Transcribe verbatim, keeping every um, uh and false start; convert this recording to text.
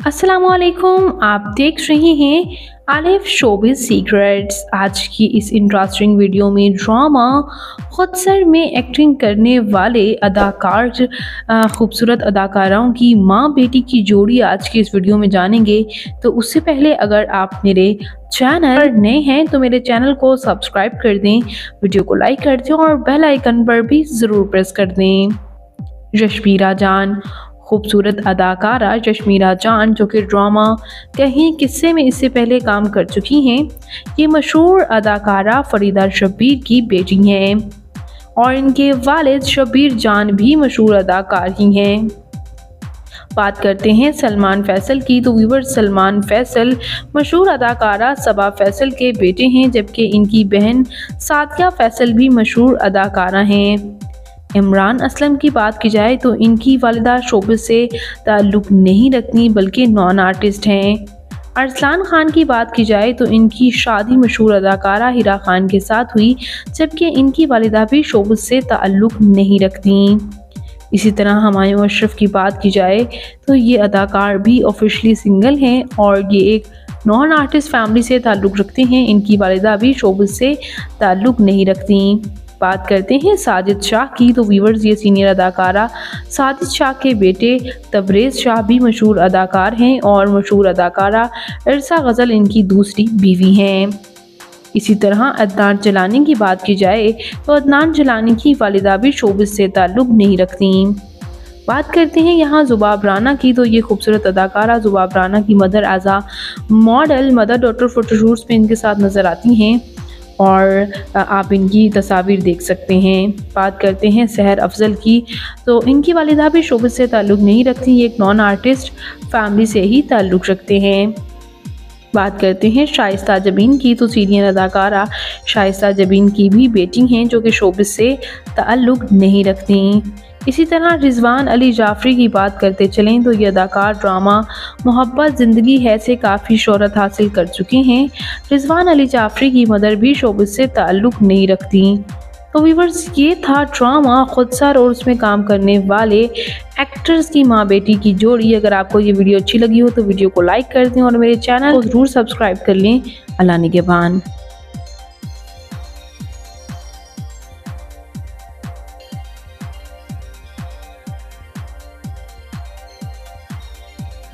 अस्सलामुअलैकुम, आप देख रहे हैं आलिफ शोबिज़ सीक्रेट्स। आज की इस इंटरेस्टिंग वीडियो में ड्रामा खुदसर में एक्टिंग करने वाले अदाकार खूबसूरत अदाकाराओं की माँ बेटी की जोड़ी आज की इस वीडियो में जानेंगे। तो उससे पहले अगर आप मेरे चैनल पर नए हैं तो मेरे चैनल को सब्सक्राइब कर दें, वीडियो को लाइक कर दें और बेल आइकन पर भी ज़रूर प्रेस कर दें। जशमीरा जान, खूबसूरत अदाकारा जशमीरा जान जो कि ड्रामा कहीं किस्से में इससे पहले काम कर चुकी हैं, ये मशहूर अदाकारा फरीदा शब्बीर की बेटी हैं और इनके वालिद शब्बीर जान भी मशहूर अदाकार ही हैं। बात करते हैं सलमान फैसल की, तो व्यूअर सलमान फैसल मशहूर अदाकारा सबा फैसल के बेटे हैं, जबकि इनकी बहन सादिया फैसल भी मशहूर अदाकारा हैं। इमरान असलम की बात की जाए तो इनकी वालिदा शोबिज़ से ताल्लुक़ नहीं रखती बल्कि नॉन आर्टिस्ट हैं। अरसलान खान की बात की जाए तो इनकी शादी मशहूर अदाकारा हिरा खान के साथ हुई, जबकि इनकी वालिदा भी शोबिज़ से ताल्लुक़ नहीं रखती। इसी तरह हुमायूं अशरफ की बात की जाए तो ये अदाकार भी ऑफिशियली सिंगल हैं और ये एक नॉन आर्टिस्ट फैमिली से ताल्लुक़ रखते हैं। इनकी वालिदा भी शोबिज़ से ताल्लुक़ नहीं रखती। बात करते हैं साजिद शाह की, तो व्यूअर्स ये सीनियर अदाकारा साजिद शाह के बेटे तबरेज़ शाह भी मशहूर अदाकार हैं और मशहूर अदाकारा इरसा गज़ल इनकी दूसरी बीवी हैं। इसी तरह अदनान जिलानी की बात की जाए तो अदनान जिलानी की वालिदा भी शोबिज़ से ताल्लुक़ नहीं रखती। बात करते हैं यहाँ ज़ुबाब राना की, तो ये खूबसूरत अदाकारा ज़ुबाब राना की mother as a model mother daughter photoshoots में इनके साथ नज़र आती हैं और आप इनकी तस्वीर देख सकते हैं। बात करते हैं सहर अफजल की, तो इनकी वालिदा भी शोबिज़ से ताल्लुक़ नहीं रखती, ये एक नॉन आर्टिस्ट फैमिली से ही ताल्लुक़ रखते हैं। बात करते हैं शाइस्ता जबीन की, तो सीनियर अदाकारा शाइस्ता जबीन की भी बेटी हैं जो कि शोबिज़ से ताल्लुक़ नहीं रखती। इसी तरह रिजवान अली जाफरी की बात करते चलें तो ये अदाकार ड्रामा मोहब्बत ज़िंदगी है से काफ़ी शोहरत हासिल कर चुके हैं। रिजवान अली जाफरी की मदर भी शोबिज़ से ताल्लुक़ नहीं रखती। तो व्यूअर्स ये था ड्रामा खुदसर और उसमें काम करने वाले एक्टर्स की माँ बेटी की जोड़ी। अगर आपको ये वीडियो अच्छी लगी हो तो वीडियो को लाइक कर दें और मेरे चैनल को ज़रूर सब्सक्राइब कर लें। अल्लाह निगहबान।